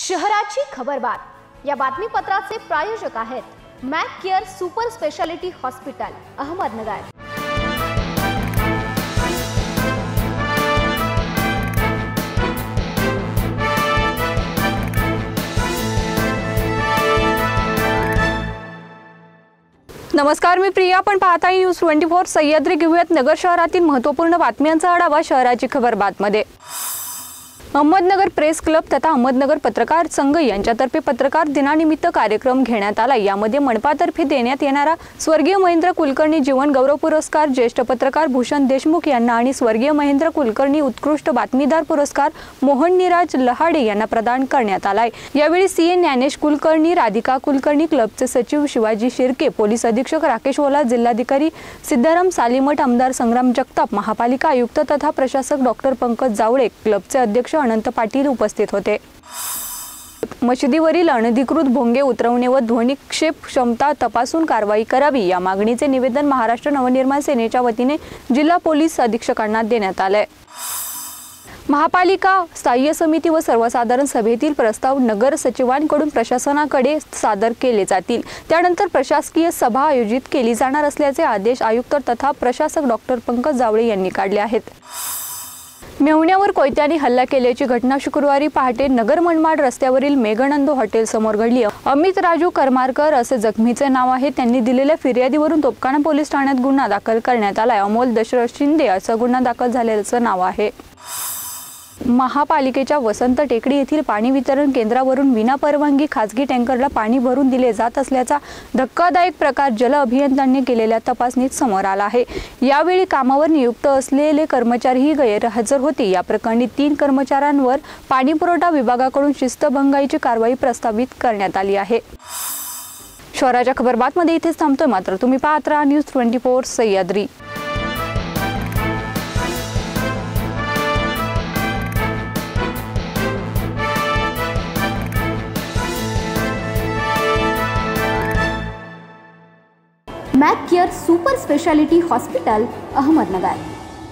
शहराची खबरबात या बातमीपत्राचे प्रायोजक आहेत Mac Care super speciality hospital Ahmednagar. नमस्कार, मी प्रिया। आपण पाहत आहे न्यूज 24 सह्याद्री। घेऊयात नगर शहरातील महत्त्वपूर्ण बातम्यांचा आढावा शहराची खबरबातमध्ये। अहमदनगर प्रेस क्लब तथा अहमदनगर पत्रकार संघ यांच्यातर्फे पत्रकार दिनानिमित्त कार्यक्रम घेण्यात आला। यामध्ये मनपातर्फे देण्यात येणारा स्वर्गीय महेंद्र कुलकर्णी जीवन गौरव पुरस्कार ज्येष्ठ पत्रकार भूषण देशमुख यांना आणि स्वर्गीय महेंद्र कुलकर्णी उत्कृष्ट बातमीदार पुरस्कार मोहन निराज लहाडे यांना प्रदान करण्यात आलाय। यावेळी सीए ज्ञानेश कुलकर्णी, राधिका कुलकर्णी, क्लबचे सचिव शिवाजी शिर्के, पोलीस अधीक्षक राकेश ओला, जिल्हाधिकारी सिद्धाराम सालीमठ, आमदार संग्राम जगताप, महापालिका आयुक्त तथा प्रशासक डॉक्टर पंकज जावळे, क्लबचे अध्यक्ष अनंत पाटील उपस्थित होते। मशिदीवरील अनधिकृत भोंगे उतरवणे व ध्वनिक्षेप क्षमता तपासून कारवाई करावी या मागणीचे निवेदन महाराष्ट्र नवनिर्माण सेनेच्या वतीने जिल्हा पोलीस अधीक्षकांना देण्यात आले। महापालिका स्थायी समिती व सर्वसाधारण सभेतील प्रस्ताव नगर सचिवांकडून प्रशासनाकडे सादर केले जातील। त्यानंतर प्रशासकीय सभा आयोजित केली जाणार असल्याचे आदेश आयुक्त तथा प्रशासक डॉक्टर पंकज जावळे यांनी काढले आहेत। मेहुण्यावर कोयत्याने हल्ला केल्याची घटना शुक्रवारी पहाटे नगर मनमाड रस्त्यावरील मेघनंदो हॉटेल समोर घडली। अमित राजू करमारकर असे जखमीचे नाव आहे। त्यांनी दिलेल्या फिर्यादीवरून तोपखाना पोलीस ठाण्यात गुन्हा दाखल करण्यात आला। अमोल दशरथ शिंदे असं गुन्हा दाखल झाल्याचं नाव आहे। महापालिकेच्या वसंत टेकडी येथील पाणी वितरण केंद्रावरून विनापरवानगी खासगी टँकरला पाणी भरून दिले जात असल्याचा धक्कादायक प्रकार जल अभियंत्यांनी केलेल्या तपासणीत समोर आला आहे। यावेळी कामावर नियुक्त असलेले कर्मचारीही गैरहजर होते। या प्रकरणी 3 कर्मचाऱ्यांवर पाणीपुरवठा विभागाकडून शिस्तभंगाची कारवाई प्रस्तावित करण्यात आली आहे। शहराच्या खबरबातमध्ये इथेच थांबतोय, मात्र तुम्ही पाहत राहा news 24 Sahyadri. Mac Care super speciality hospital Ahmednagar.